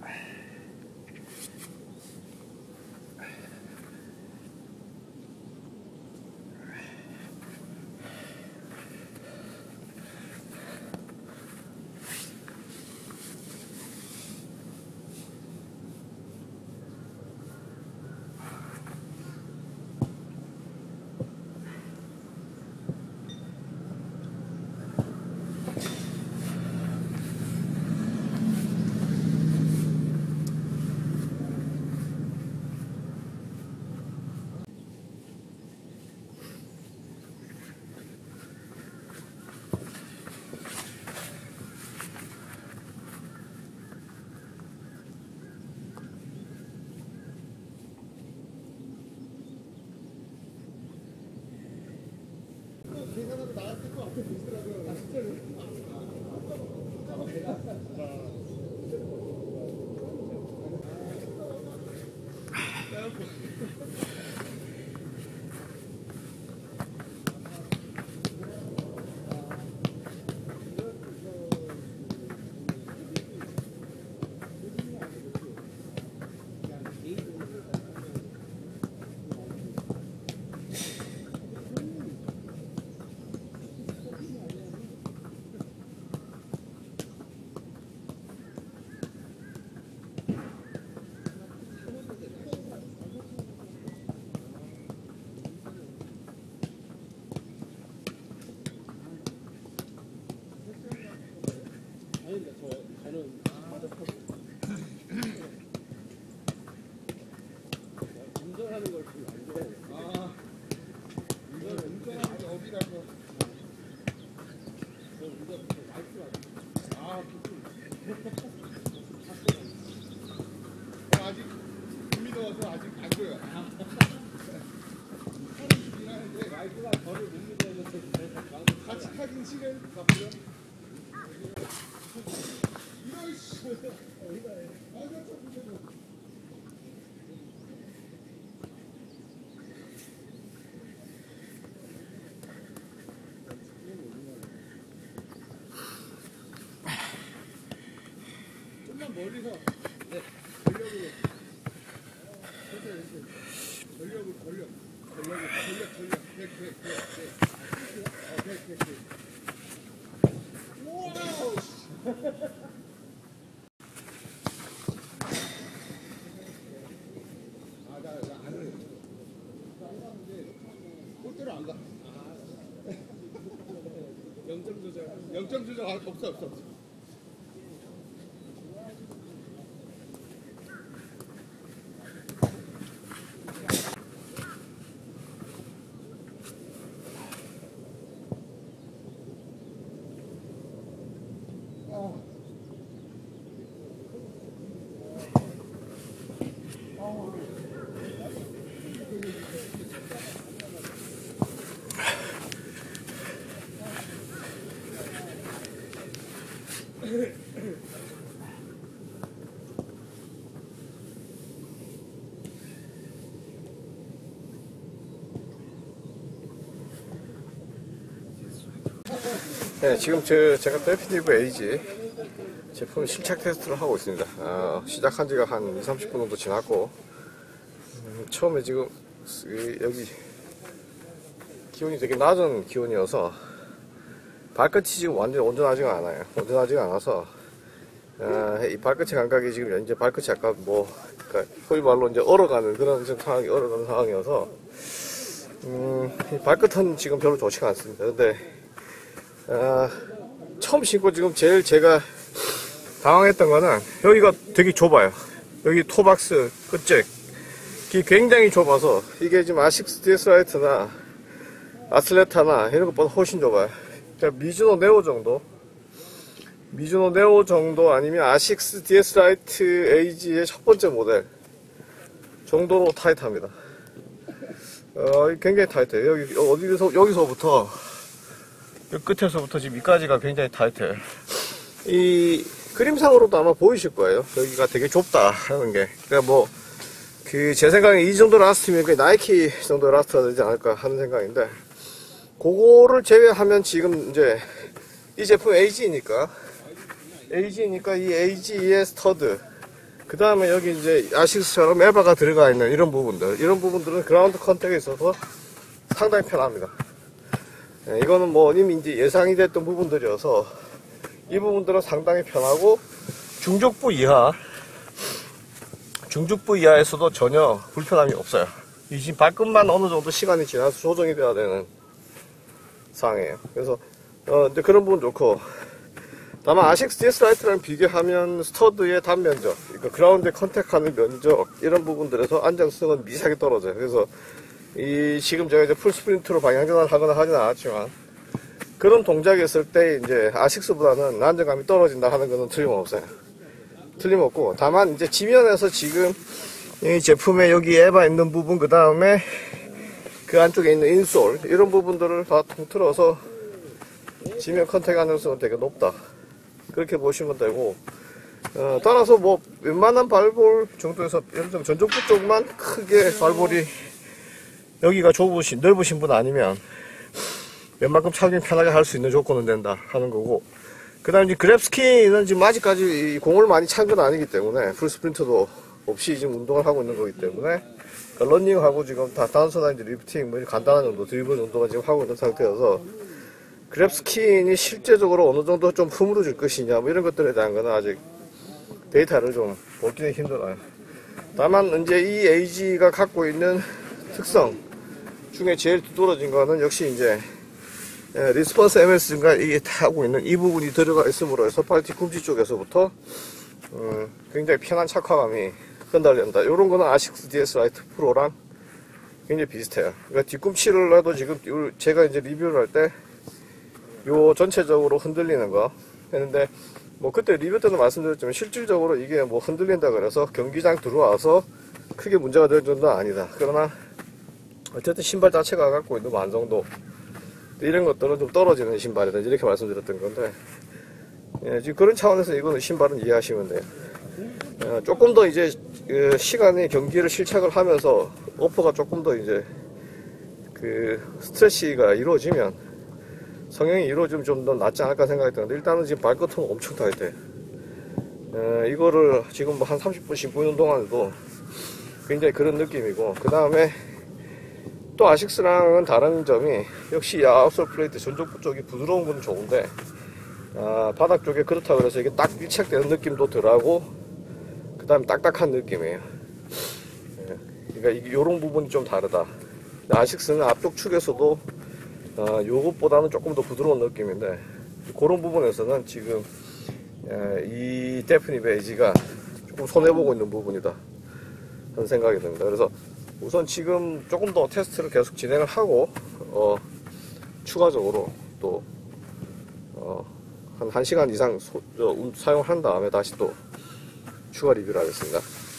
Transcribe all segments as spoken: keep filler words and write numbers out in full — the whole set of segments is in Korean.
계산하고 나왔을 거 앞에 보시더라고요. 아, 진짜로? 운전하는 걸 별로 안 좋아해요. 아, 운전, 운전하는 게 업이라고. 저 운전 라이트가 아, 어, 아직 숨이 더워서 아직 안 줘요. 타는 하는데 라이트가 저를 못 믿어서 같이 타긴 시간 바쁘죠. 이런 씨. 어디가 해? 아, 저 멀리서 네, 전력으로 전력을 전력 전력을 전력 전력 백백백백 어 백백백 와우 아나 안 해. 안 가는데 골대로 안 가. 영점 조절 영점 조절 없어 없어 없어. 네, 지금 저, 제가 데피티브 에이지 제품 실착 테스트를 하고 있습니다. 어, 시작한 지가 한 이삼십 분 정도 지났고, 음, 처음에 지금 여기 기온이 되게 낮은 기온이어서 발끝이 지금 완전히 온전하지가 않아요. 온전하지가 않아서 어, 이 발끝의 감각이 지금 이제 발끝이 약간 뭐 그러니까 소위 말로 이제 얼어가는 그런 상황이 얼어가는 상황이어서 음, 이 발끝은 지금 별로 좋지가 않습니다. 근데 어, 처음 신고 지금 제일 제가 당황했던 거는 여기가 되게 좁아요. 여기 토박스 끝쪽 굉장히 좁아서 이게 지금 아식스 디에스라이트나 아슬레타나 이런 것보다 훨씬 좁아요. 그러니까 미즈노 네오 정도 미즈노 네오 정도 아니면 아식스 디에스라이트 에이지의 첫 번째 모델 정도로 타이트합니다. 어, 굉장히 타이트해요. 여기 어디서 여기서부터 이 끝에서부터 지금 이까지가 굉장히 타이트해요. 이 그림상으로도 아마 보이실 거예요. 여기가 되게 좁다 하는 게. 그러니까 뭐 그 제 생각에 이 정도 라스트면 그 나이키 정도 라스트가 되지 않을까 하는 생각인데, 그거를 제외하면 지금 이제 이 제품 에이지니까 에이지니까 이 에이지의 스터드 그 다음에 여기 이제 아식스처럼 에바가 들어가 있는 이런 부분들, 이런 부분들은 그라운드 컨택에 있어서 상당히 편합니다. 예, 이거는 뭐 이미 이제 예상이 됐던 부분들이어서 이 부분들은 상당히 편하고, 중족부 이하, 중족부 이하에서도 전혀 불편함이 없어요. 이 지금 발끝만 어느 정도 시간이 지나서 조정이 돼야 되는 상황이에요. 그래서 어 이제 그런 부분 좋고, 다만 아식스 디에스 라이트랑 비교하면 스터드의 단면적, 그러니까 그라운드에 컨택하는 면적, 이런 부분들에서 안정성은 미세하게 떨어져요. 그래서 이 지금 제가 이제 풀 스프린트로 방향 전환을 하거나 하지는 않았지만, 그런 동작이 있을 때 이제 아식스보다는 안정감이 떨어진다 하는 것은 틀림없어요. 틀림없고, 다만 이제 지면에서 지금 이 제품에 여기 에바 있는 부분, 그 다음에 그 안쪽에 있는 인솔, 이런 부분들을 다 통틀어서 지면 컨택 안정성은 되게 높다, 그렇게 보시면 되고, 어, 따라서 뭐 웬만한 발볼 정도에서 예를 들면 전족부 쪽만 크게 발볼이 여기가 좁으신 넓으신 분 아니면 웬만큼 착용 편하게 할 수 있는 조건은 된다 하는 거고, 그 다음에 이제 그랩 스키는 지금 아직까지 공을 많이 찬 건 아니기 때문에, 풀 스프린트도 없이 지금 운동을 하고 있는 거기 때문에, 그러니까 러닝하고 지금 다 단순한 이제 리프팅, 뭐 간단한 정도, 드리블 정도만 지금 하고 있는 상태여서, 그랩 스킨이 실제적으로 어느 정도 좀 흐물어질 것이냐, 뭐 이런 것들에 대한 거는 아직 데이터를 좀 보기는 힘들어요. 다만 이제 이 에이지가 갖고 있는 특성 중에 제일 두드러진 거는 역시 이제 예, 리스폰스 엠에스 증가 이게 하고 있는 이 부분이 들어가 있음으로 해서 팔 뒤꿈치 쪽에서부터 음, 굉장히 편한 착화감이 흔들린다. 이런 거는 아식스 디에스 라이트 프로랑 굉장히 비슷해요. 그러니까 뒤꿈치를 해도 지금 제가 이제 리뷰를 할 때 요 전체적으로 흔들리는 거 했는데, 뭐 그때 리뷰 때도 말씀드렸지만 실질적으로 이게 뭐 흔들린다 그래서 경기장 들어와서 크게 문제가 될 정도는 아니다. 그러나 어쨌든 신발 자체가 갖고 있는 완성도, 이런 것들은 좀 떨어지는 신발이다, 이렇게 말씀드렸던 건데, 예, 지금 그런 차원에서 이거는 신발은 이해하시면 돼요. 예, 조금 더 이제 그 시간이 경기를 실착을 하면서 오퍼가 조금 더 이제 그 스트레치가 이루어지면, 성형이 이루어지면 좀 더 낫지 않을까 생각이 드는데, 일단은 지금 발끝은 엄청 타이트해. 예, 이거를 지금 뭐 한 삼십 분 신고 있는 동안에도 굉장히 그런 느낌이고, 그 다음에 또 아식스랑은 다른 점이, 역시 이 아웃솔 플레이트 전족부 쪽이 부드러운 건 좋은데, 아, 바닥 쪽에 그렇다고 해서 이게 딱 밀착되는 느낌도 덜하고, 그 다음에 딱딱한 느낌이에요. 예, 그러니까 이게 요런 부분이 좀 다르다. 아식스는 앞쪽 축에서도 아, 요것보다는 조금 더 부드러운 느낌인데, 그런 부분에서는 지금 예, 이 데프니 베이지가 조금 손해보고 있는 부분이다 하는 생각이 듭니다. 그래서 우선 지금 조금 더 테스트를 계속 진행을 하고, 어, 추가적으로 또 어, 한 1시간 이상 소, 저, 사용을 한 다음에 다시 또 추가 리뷰를 하겠습니다.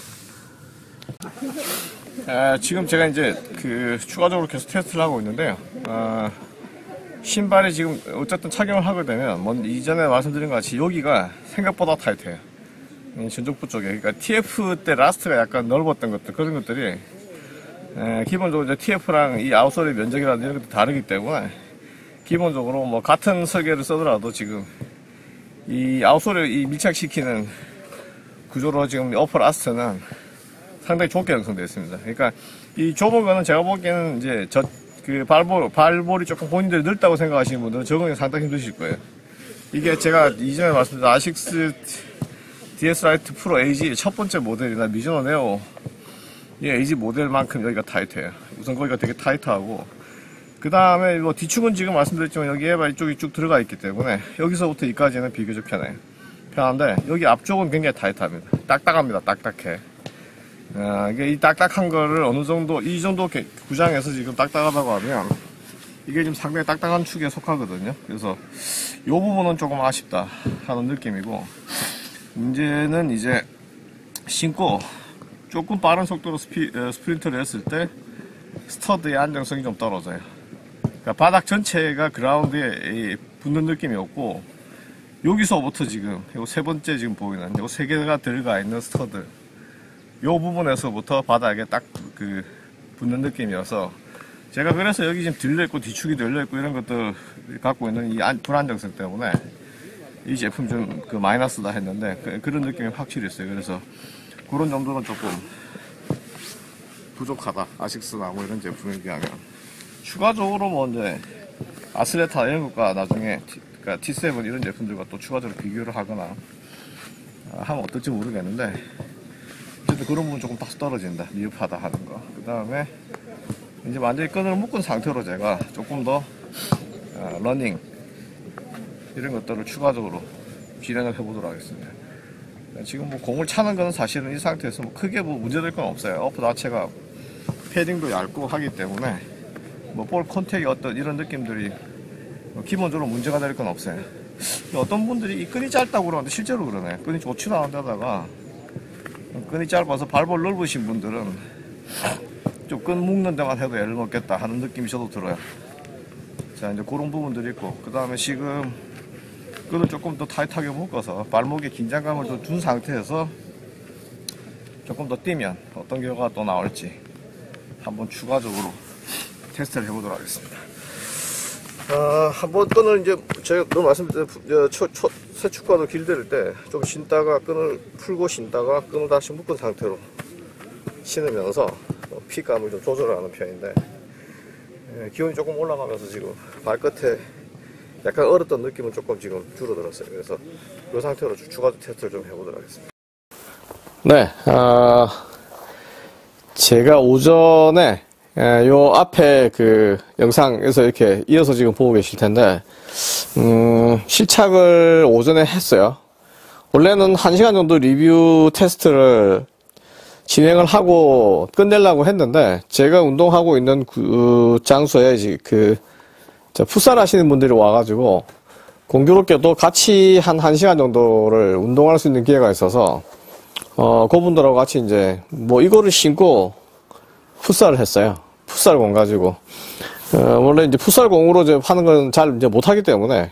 아, 지금 제가 이제 그 추가적으로 계속 테스트를 하고 있는데요. 아, 신발이 지금 어쨌든 착용을 하게 되면, 뭐 이전에 말씀드린 것 같이 여기가 생각보다 타이트해요. 이 전족부 쪽에. 그러니까 티에프 때 라스트가 약간 넓었던 것들, 그런 것들이 에, 기본적으로 이제 티에프랑 이 아웃솔의 면적이라든지 이런 것도 다르기 때문에, 기본적으로 뭐 같은 설계를 쓰더라도 지금 이 아웃솔을 이 밀착시키는 구조로 지금 어퍼 라스트는 상당히 좁게 형성되어 있습니다. 그러니까 이 좁은 거는 제가 보기에는 이제 저 그 발볼, 발볼이 조금 본인들이 넓다고 생각하시는 분들은 적응이 상당히 힘드실 거예요. 이게 제가 이전에 말씀드린 아식스 디에스 라이트 프로 에이지 첫 번째 모델이나 미즈노 네오 이 에이지 모델만큼 여기가 타이트해요. 우선 거기가 되게 타이트하고, 그 다음에 뭐 뒤축은 지금 말씀드렸지만 여기 에바 이쪽이 쭉 들어가 있기 때문에 여기서부터 여기까지는 비교적 편해요. 편한데 여기 앞쪽은 굉장히 타이트합니다. 딱딱합니다. 딱딱해. 아, 이게 이 딱딱한 거를 어느 정도, 이 정도 구장에서 지금 딱딱하다고 하면 이게 지금 상당히 딱딱한 축에 속하거든요. 그래서 이 부분은 조금 아쉽다 하는 느낌이고, 문제는 이제 신고 조금 빠른 속도로 스피, 어, 스프린트를 했을 때 스터드의 안정성이 좀 떨어져요. 그러니까 바닥 전체가 그라운드에 붙는 느낌이 없고, 여기서부터 지금 요 세 번째 지금 보이는 요 세 개가 들어가 있는 스터드, 요 부분에서부터 바닥에 딱 그 붙는 느낌이어서, 제가 그래서 여기 지금 들려있고 뒤축이 들려있고 이런 것들 갖고 있는 이 불안정성 때문에 이 제품 좀 그 마이너스다 했는데, 그, 그런 느낌이 확실히 있어요. 그래서 그런 점들은 조금 부족하다. 아식스나 뭐 이런 제품에 비하면. 추가적으로 뭐 이제 아슬레타 이런 것과 나중에 티, 그러니까 티 세븐 이런 제품들과 또 추가적으로 비교를 하거나 하면 어떨지 모르겠는데, 어쨌든 그런 부분 조금 다소 떨어진다, 미흡하다 하는 거. 그 다음에 이제 완전히 끈을 묶은 상태로 제가 조금 더 어, 러닝 이런 것들을 추가적으로 진행을 해보도록 하겠습니다. 지금 뭐 공을 차는 거는 사실은 이 상태에서 뭐 크게 뭐 문제될 건 없어요. 어프 자체가 패딩도 얇고 하기 때문에 뭐 볼 컨택이 어떤 이런 느낌들이 뭐 기본적으로 문제가 될 건 없어요. 어떤 분들이 이 끈이 짧다고 그러는데 실제로 그러네. 끈이 좋지도 않은 데다가 끈이 짧아서 발볼 넓으신 분들은 좀 끈 묶는 데만 해도 애를 먹겠다 하는 느낌이 저도 들어요. 자, 이제 그런 부분들이 있고, 그 다음에 지금 끈을 조금 더 타이트하게 묶어서 발목에 긴장감을 좀 준 상태에서 조금 더 뛰면 어떤 결과가 또 나올지 한번 추가적으로 테스트를 해보도록 하겠습니다. 아, 한번 끈을 이제 제가 너 말씀드린 새 축구화를 길들일 때 좀 신다가 끈을 풀고 신다가 끈을 다시 묶은 상태로 신으면서 피감을 좀 조절하는 편인데, 예, 기온이 조금 올라가면서 지금 발끝에 약간 얼었던 느낌은 조금 지금 줄어들었어요. 그래서 이 상태로 추가 테스트를 좀 해보도록 하겠습니다. 네, 어, 제가 오전에 요 앞에 그 영상에서 이렇게 이어서 지금 보고 계실 텐데, 음, 실착을 오전에 했어요. 원래는 한 시간 정도 리뷰 테스트를 진행을 하고 끝내려고 했는데, 제가 운동하고 있는 그 장소에 그 풋살 하시는 분들이 와가지고 공교롭게도 같이 한 1시간 정도를 운동할 수 있는 기회가 있어서 어 그분들하고 같이 이제 뭐 이거를 신고 풋살을 했어요. 풋살공 가지고. 어 원래 이제 풋살공으로 이제 하는 건 잘 이제 못하기 때문에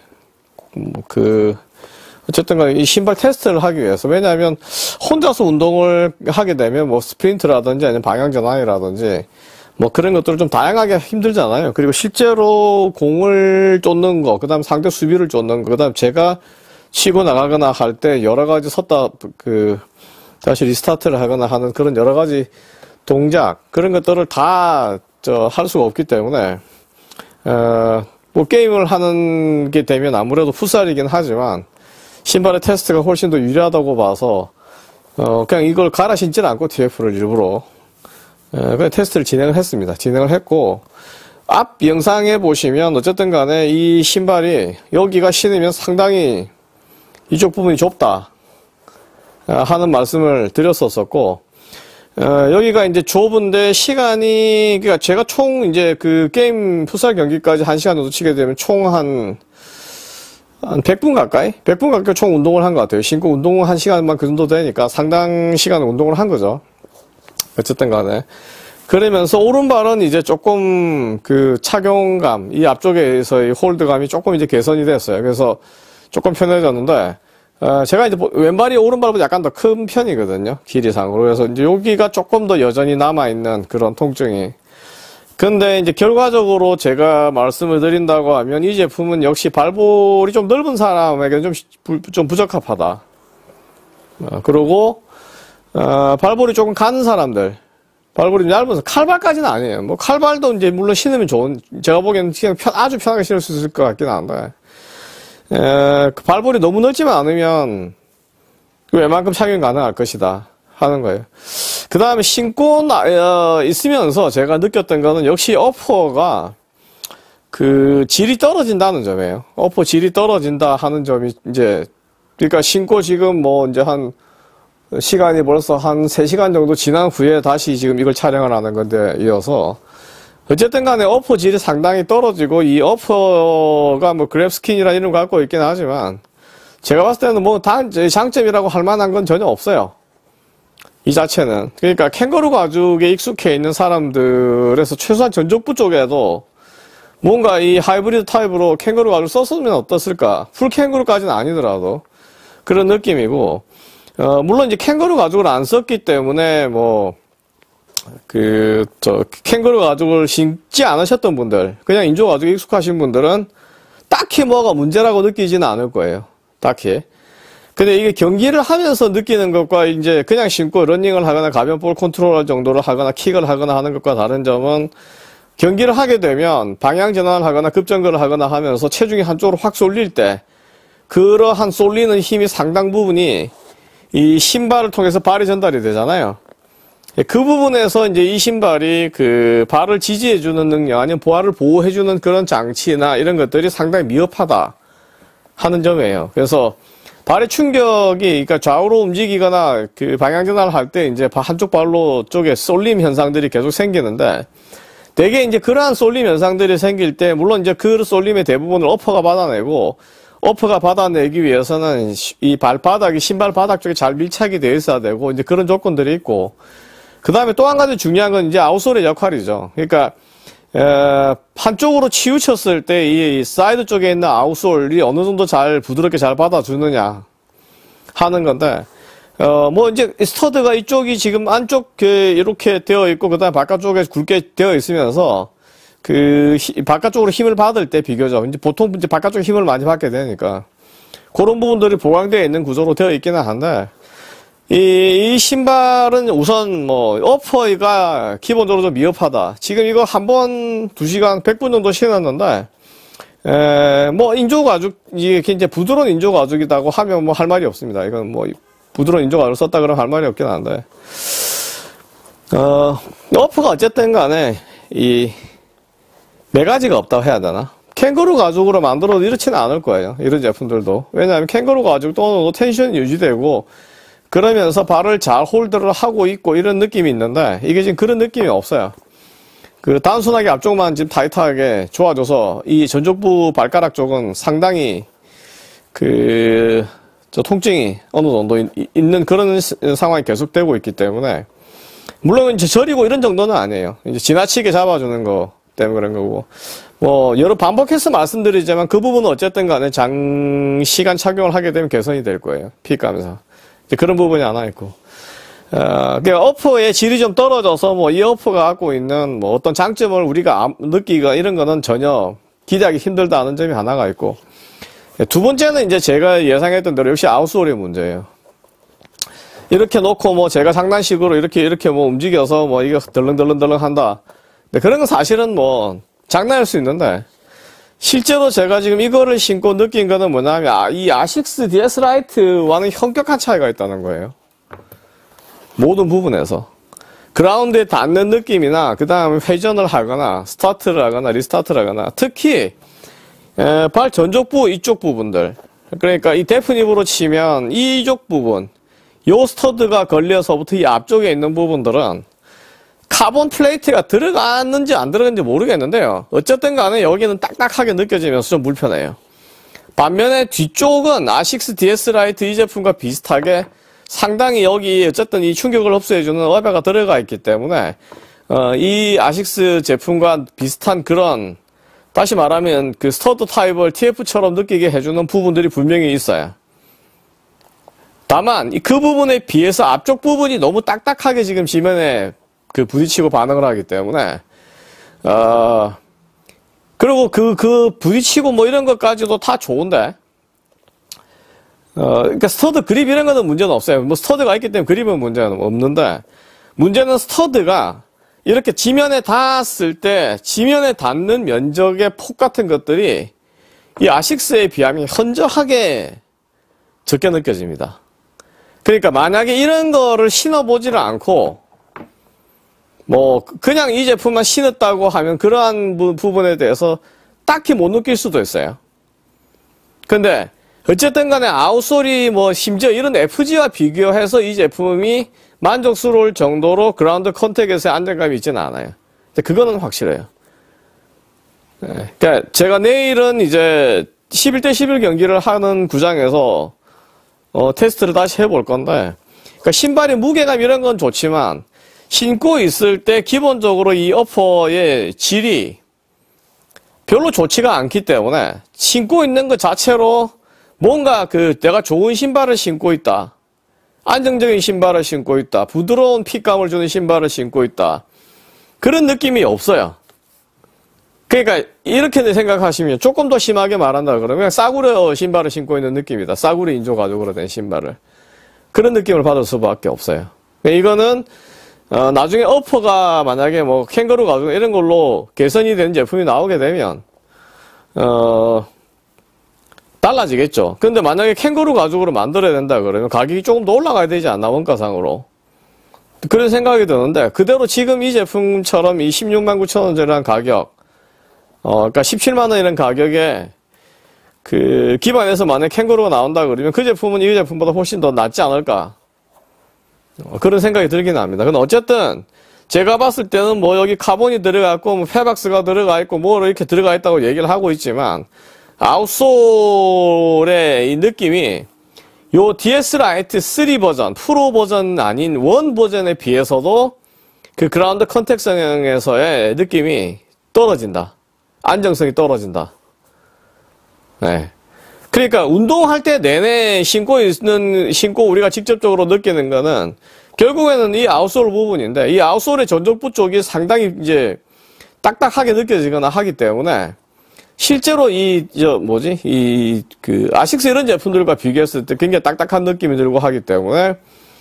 그 어쨌든 간에 이 신발 테스트를 하기 위해서, 왜냐하면 혼자서 운동을 하게 되면 뭐 스프린트라든지 아니면 방향 전환이라든지 뭐 그런 것들을 좀 다양하게 힘들잖아요. 그리고 실제로 공을 쫓는 거, 그 다음 상대 수비를 쫓는 거, 그 다음 제가 치고 나가거나 할 때 여러 가지 섰다 그 다시 리스타트를 하거나 하는 그런 여러 가지 동작, 그런 것들을 다 저 할 수가 없기 때문에 어 뭐 게임을 하는 게 되면 아무래도 풋살이긴 하지만 신발의 테스트가 훨씬 더 유리하다고 봐서 어 그냥 이걸 갈아 신지는 않고 티에프를 일부러 그냥 테스트를 진행을 했습니다. 진행을 했고, 앞 영상에 보시면 어쨌든 간에 이 신발이 여기가 신으면 상당히 이쪽 부분이 좁다 하는 말씀을 드렸었었고, 어, 여기가 이제 좁은데 시간이, 그러니까 제가 총 이제 그 게임 풋살 경기까지 한 시간 정도 치게 되면 총 한, 한 백 분 가까이? 백 분 가까이 총 운동을 한 것 같아요. 신고 운동은 한 시간만 그 정도 되니까 상당 시간 운동을 한 거죠. 어쨌든 간에. 그러면서 오른발은 이제 조금 그 착용감, 이 앞쪽에서의 홀드감이 조금 이제 개선이 됐어요. 그래서 조금 편해졌는데, 어, 제가 이제 왼발이 오른발보다 약간 더 큰 편이거든요. 길이상으로. 그래서 이제 여기가 조금 더 여전히 남아있는 그런 통증이. 근데 이제 결과적으로 제가 말씀을 드린다고 하면 이 제품은 역시 발볼이 좀 넓은 사람에게는 좀, 좀 부적합하다. 어, 그리고, 어, 발볼이 조금 가는 사람들, 발볼이 얇아서 칼발까지는 아니에요. 뭐 칼발도 이제 물론 신으면 좋은, 제가 보기에는 그냥 편, 아주 편하게 신을 수 있을 것 같긴 한데, 에, 그 발볼이 너무 넓지만 않으면 웬만큼 착용 가능할 것이다 하는 거예요. 그 다음에 신고 나, 어, 있으면서 제가 느꼈던 거는 역시 어퍼가 그 질이 떨어진다는 점이에요. 어퍼 질이 떨어진다 하는 점이 이제, 그러니까 신고 지금 뭐 이제 한 시간이 벌써 한 세 시간 정도 지난 후에 다시 지금 이걸 촬영을 하는 건데, 이어서 어쨌든 간에 어퍼 질이 상당히 떨어지고, 이 어퍼가 뭐 그랩 스킨이라 이런 거 갖고 있긴 하지만 제가 봤을 때는 뭐 단 장점이라고 할 만한 건 전혀 없어요, 이 자체는. 그러니까 캥거루 가죽에 익숙해 있는 사람들에서 최소한 전족부 쪽에도 뭔가 이 하이브리드 타입으로 캥거루 가죽을 썼으면 어떻을까, 풀 캥거루까지는 아니더라도 그런 느낌이고, 어, 물론 이제 캥거루 가죽을 안 썼기 때문에, 뭐, 그, 저, 캥거루 가죽을 신지 않으셨던 분들, 그냥 인조 가죽에 익숙하신 분들은 딱히 뭐가 문제라고 느끼지는 않을 거예요. 딱히. 근데 이게 경기를 하면서 느끼는 것과 이제 그냥 신고 러닝을 하거나 가벼운 볼 컨트롤 정도로 하거나 킥을 하거나 하는 것과 다른 점은 경기를 하게 되면 방향 전환을 하거나 급정거를 하거나 하면서 체중이 한쪽으로 확 쏠릴 때 그러한 쏠리는 힘이 상당 부분이 이 신발을 통해서 발이 전달이 되잖아요. 그 부분에서 이제 이 신발이 그 발을 지지해주는 능력 아니면 발을 보호해주는 그런 장치나 이런 것들이 상당히 미흡하다 하는 점이에요. 그래서 발의 충격이, 그러니까 좌우로 움직이거나 그 방향 전환을 할 때 이제 한쪽 발로 쪽에 쏠림 현상들이 계속 생기는데, 대개 이제 그러한 쏠림 현상들이 생길 때, 물론 이제 그 쏠림의 대부분을 어퍼가 받아내고, 어퍼가 받아내기 위해서는 이 발바닥이 신발 바닥 쪽에 잘 밀착이 되어 있어야 되고, 이제 그런 조건들이 있고, 그 다음에 또 한 가지 중요한 건 이제 아웃솔의 역할이죠. 그러니까, 에, 한쪽으로 치우쳤을 때 이 사이드 쪽에 있는 아웃솔이 어느 정도 잘 부드럽게 잘 받아주느냐 하는 건데, 어, 뭐 이제 스터드가 이쪽이 지금 안쪽 그 이렇게 되어 있고 그다음에 바깥쪽에 굵게 되어 있으면서 그 히, 바깥쪽으로 힘을 받을 때 비교적 이제 보통 이제 바깥쪽에 힘을 많이 받게 되니까 그런 부분들이 보강되어 있는 구조로 되어 있기는 한데. 이, 이 신발은 우선 뭐 어퍼가 기본적으로 좀 미흡하다. 지금 이거 한 번 두 시간 백 분 정도 신었는데 에, 뭐 인조 가죽 이게 이제 부드러운 인조 가죽이라고 하면 뭐 할 말이 없습니다. 이건 뭐 부드러운 인조 가죽을 썼다 그러면 할 말이 없긴 한데 어 어퍼가 어쨌든 간에 이 매가지가 없다고 해야 되나? 캥거루 가죽으로 만들어도 이렇지는 않을 거예요. 이런 제품들도. 왜냐하면 캥거루 가죽도 어느 정도 텐션이 유지되고 그러면서 발을 잘 홀드를 하고 있고 이런 느낌이 있는데 이게 지금 그런 느낌이 없어요. 그 단순하게 앞쪽만 지금 타이트하게 좋아져서 이 전족부 발가락 쪽은 상당히 그 저 통증이 어느 정도 있는 그런 상황이 계속되고 있기 때문에 물론 이제 저리고 이런 정도는 아니에요. 이제 지나치게 잡아주는 거 때문에 그런 거고 뭐 여러 반복해서 말씀드리지만 그 부분은 어쨌든 간에 장시간 착용을 하게 되면 개선이 될 거예요. 픽하면서. 그런 부분이 하나 있고, 어, 그러니까 어퍼의 질이 좀 떨어져서 뭐 이 어퍼가 갖고 있는 뭐 어떤 장점을 우리가 느끼기가 이런 거는 전혀 기대하기 힘들다는 점이 하나가 있고, 두 번째는 이제 제가 예상했던 대로 역시 아웃솔의 문제예요. 이렇게 놓고 뭐 제가 장난식으로 이렇게 이렇게 뭐 움직여서 뭐 이거 덜렁덜렁덜렁 한다. 근데 그런 건 사실은 뭐 장난일 수 있는데, 실제로 제가 지금 이거를 신고 느낀 거는 뭐냐면 이 아식스 디에스 라이트와는 현격한 차이가 있다는 거예요. 모든 부분에서. 그라운드에 닿는 느낌이나 그 다음에 회전을 하거나 스타트를 하거나 리스타트를 하거나 특히 에, 발 전족부 이쪽 부분들 그러니까 이 데프닙으로 치면 이쪽 부분 요 스터드가 걸려서부터 이 앞쪽에 있는 부분들은 카본 플레이트가 들어갔는지 안 들어갔는지 모르겠는데요. 어쨌든 간에 여기는 딱딱하게 느껴지면서 좀 불편해요. 반면에 뒤쪽은 아식스 디에스 라이트 이 제품과 비슷하게 상당히 여기 어쨌든 이 충격을 흡수해주는 어베가 들어가 있기 때문에 어, 이 아식스 제품과 비슷한 그런 다시 말하면 그 스터드 타입을 티에프처럼 느끼게 해주는 부분들이 분명히 있어요. 다만 그 부분에 비해서 앞쪽 부분이 너무 딱딱하게 지금 지면에 그 부딪히고 반응을 하기 때문에 어 그리고 그 그 부딪히고 뭐 이런 것까지도 다 좋은데 어 그러니까 스터드 그립 이런 거는 문제는 없어요. 뭐 스터드가 있기 때문에 그립은 문제는 없는데 문제는 스터드가 이렇게 지면에 닿았을 때 지면에 닿는 면적의 폭 같은 것들이 이 아식스에 비하면 현저하게 적게 느껴집니다. 그러니까 만약에 이런 거를 신어보지를 않고 뭐 그냥 이 제품만 신었다고 하면 그러한 부, 부분에 대해서 딱히 못 느낄 수도 있어요. 근데 어쨌든 간에 아웃솔이 뭐 심지어 이런 에프지와 비교해서 이 제품이 만족스러울 정도로 그라운드 컨택에서의 안정감이 있지는 않아요. 근데 그거는 확실해요. 네. 그러니까 제가 내일은 이제 십일 대 십일 경기를 하는 구장에서 어, 테스트를 다시 해볼 건데 그러니까 신발의 무게감 이런 건 좋지만 신고 있을 때 기본적으로 이 어퍼의 질이 별로 좋지가 않기 때문에 신고 있는 것 자체로 뭔가 그 내가 좋은 신발을 신고 있다. 안정적인 신발을 신고 있다. 부드러운 핏감을 주는 신발을 신고 있다. 그런 느낌이 없어요. 그러니까 이렇게 생각하시면 조금 더 심하게 말한다 그러면 싸구려 신발을 신고 있는 느낌이다. 싸구려 인조 가죽으로 된 신발을. 그런 느낌을 받을 수밖에 없어요. 이거는 어, 나중에 어퍼가 만약에 뭐 캥거루 가죽 이런 걸로 개선이 된 제품이 나오게 되면 어 달라지겠죠. 근데 만약에 캥거루 가죽으로 만들어야 된다 그러면 가격이 조금 더 올라가야 되지 않나, 원가상으로. 그런 생각이 드는데, 그대로 지금 이 제품처럼 이 십육만 구천 원짜리란 가격, 어, 그러니까 십칠만 원 이런 가격에 그 기반에서 만약 캥거루가 나온다 그러면 그 제품은 이 제품보다 훨씬 더 낫지 않을까, 어, 그런 생각이 들긴 합니다. 근데 어쨌든 제가 봤을 때는 뭐 여기 카본이 들어가 있고 뭐 페박스가 들어가 있고 뭐 이렇게 들어가 있다고 얘기를 하고 있지만, 아웃솔의 이 느낌이 요 디에스 라이트 쓰리 버전, 프로 버전 아닌 원 버전에 비해서도 그 그라운드 컨택 성형에서의 느낌이 떨어진다. 안정성이 떨어진다. 네. 그러니까 운동할 때 내내 신고 있는, 신고 우리가 직접적으로 느끼는 거는 결국에는 이 아웃솔 부분인데, 이 아웃솔의 전족부 쪽이 상당히 이제 딱딱하게 느껴지거나 하기 때문에 실제로 이, 저, 뭐지, 이, 그, 아식스 이런 제품들과 비교했을 때 굉장히 딱딱한 느낌이 들고 하기 때문에,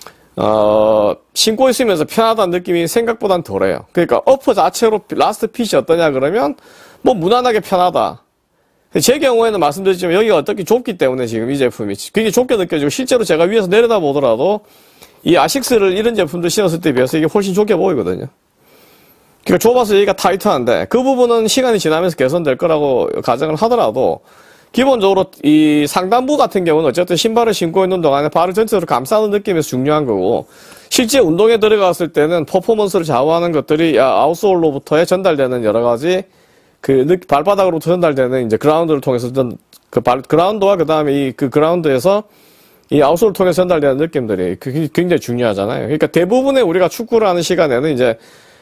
어, 신고 있으면서 편하다는 느낌이 생각보단 덜해요. 그러니까 어퍼 자체로 라스트 핏이 어떠냐 그러면, 뭐 무난하게 편하다. 제 경우에는 말씀드렸지만 여기가 어떻게 좁기 때문에 지금 이 제품이 굉장히 좁게 느껴지고, 실제로 제가 위에서 내려다 보더라도 이 아식스를 이런 제품들 신었을 때 비해서 이게 훨씬 좁게 보이거든요. 그러니까 좁아서 여기가 타이트한데, 그 부분은 시간이 지나면서 개선될 거라고 가정을 하더라도, 기본적으로 이 상단부 같은 경우는 어쨌든 신발을 신고 있는 동안에 발을 전체적으로 감싸는 느낌에서 중요한 거고, 실제 운동에 들어갔을 때는 퍼포먼스를 좌우하는 것들이 아웃솔로부터에 전달되는 여러 가지 그 발바닥으로부터 전달되는 이제 그라운드를 통해서 전, 그 발, 그라운드와 그 다음에 이 그 그라운드에서 이 아웃솔을 통해서 전달되는 느낌들이 굉장히 중요하잖아요. 그러니까 대부분의 우리가 축구를 하는 시간에는 이제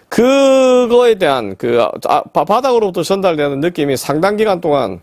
그거에 대한 그 아, 바닥으로부터 전달되는 느낌이 상당 기간 동안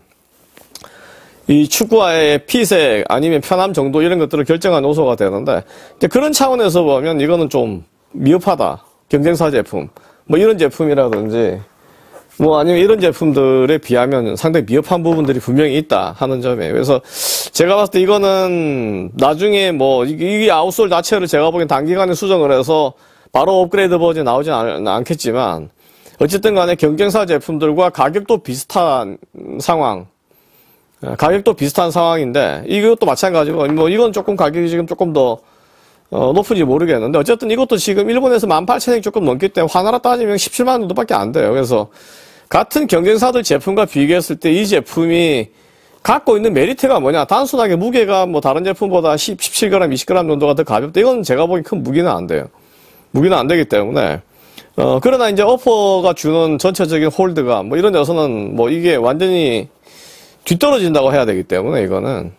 이 축구화의 핏의 아니면 편함 정도 이런 것들을 결정한 요소가 되는데, 이제 그런 차원에서 보면 이거는 좀 미흡하다. 경쟁사 제품 뭐 이런 제품이라든지 뭐 아니면 이런 제품들에 비하면 상당히 미흡한 부분들이 분명히 있다 하는 점이에요. 그래서 제가 봤을 때 이거는 나중에 뭐 이 아웃솔 자체를 제가 보기엔 단기간에 수정을 해서 바로 업그레이드 버전이 나오진 않, 않겠지만, 어쨌든 간에 경쟁사 제품들과 가격도 비슷한 상황, 가격도 비슷한 상황인데, 이것도 마찬가지고, 뭐, 이건 조금 가격이 지금 조금 더, 어, 높은지 모르겠는데, 어쨌든 이것도 지금 일본에서 만 팔천 원이 조금 넘기 때문에 하나로 따지면 십칠만 원 정도밖에 안 돼요. 그래서, 같은 경쟁사들 제품과 비교했을 때 이 제품이 갖고 있는 메리트가 뭐냐? 단순하게 무게가 뭐 다른 제품보다 십칠 그램, 이십 그램 정도가 더 가볍다. 이건 제가 보기엔 큰 무기는 안 돼요. 무기는 안 되기 때문에, 어, 그러나 이제 어퍼가 주는 전체적인 홀드감, 뭐 이런 데서는 뭐 이게 완전히 뒤떨어진다고 해야 되기 때문에 이거는,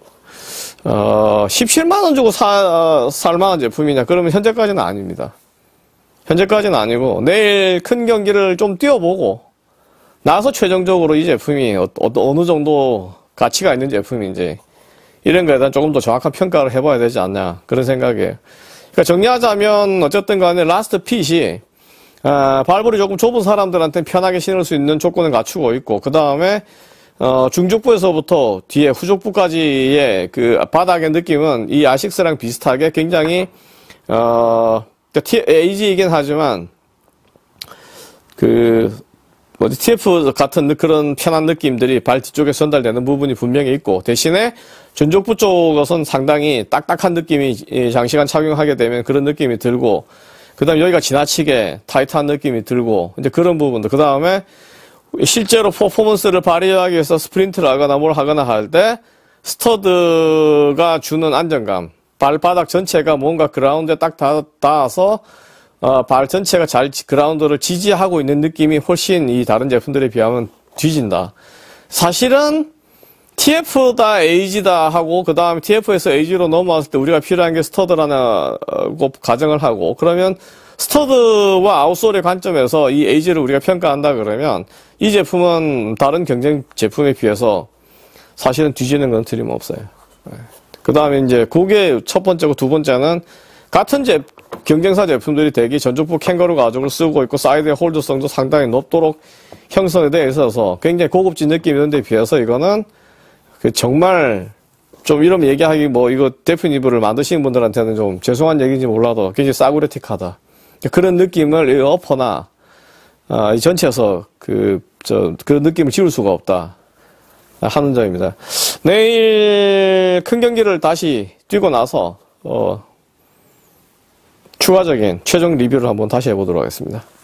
어, 십칠만 원 주고 사, 살만한 제품이냐? 그러면 현재까지는 아닙니다. 현재까지는 아니고, 내일 큰 경기를 좀 뛰어보고, 나서 최종적으로 이 제품이 어, 어, 어느 정도 가치가 있는 제품인지, 이런 거에 대한 조금 더 정확한 평가를 해봐야 되지 않냐. 그런 생각이에요. 그러니까 정리하자면 어쨌든 간에 라스트 핏이 아, 발볼이 조금 좁은 사람들한테 편하게 신을 수 있는 조건을 갖추고 있고, 그 다음에 어, 중족부에서부터 뒤에 후족부까지의 그 바닥의 느낌은 이 아식스랑 비슷하게 굉장히 어, 에이지이긴 하지만 그 뭐지 티에프 같은 그런 편한 느낌들이 발 뒤쪽에 전달되는 부분이 분명히 있고, 대신에 전족부 쪽은 상당히 딱딱한 느낌이 장시간 착용하게 되면 그런 느낌이 들고, 그 다음에 여기가 지나치게 타이트한 느낌이 들고, 이제 그런 부분들. 그 다음에 실제로 퍼포먼스를 발휘하기 위해서 스프린트를 하거나 뭘 하거나 할 때 스터드가 주는 안정감, 발바닥 전체가 뭔가 그라운드에 딱 닿아서 어, 발 전체가 잘 그라운드를 지지하고 있는 느낌이 훨씬 이 다른 제품들에 비하면 뒤진다. 사실은 티에프다 에이지다 하고 그 다음에 티에프에서 에이지로 넘어왔을 때 우리가 필요한 게 스터드라고 가정을 하고, 그러면 스터드와 아웃솔의 관점에서 이 에이지를 우리가 평가한다 그러면 이 제품은 다른 경쟁 제품에 비해서 사실은 뒤지는 건 틀림없어요. 그 다음에 이제 그게 첫 번째고, 두 번째는 같은 제, 경쟁사 제품들이 대기 전족부 캥거루 가죽을 쓰고 있고 사이드의 홀드성도 상당히 높도록 형성이 되어 있어서 굉장히 고급진 느낌이 있는 데 비해서 이거는 그 정말 좀 이런 얘기하기 뭐 이거 데프니브를 만드시는 분들한테는 좀 죄송한 얘기인지 몰라도 굉장히 싸구려틱하다. 그런 느낌을 이 어퍼나 아, 이 전체에서 그, 저, 그 느낌을 지울 수가 없다 하는 점입니다. 내일 큰 경기를 다시 뛰고 나서 어, 추가적인 최종 리뷰를 한번 다시 해보도록 하겠습니다.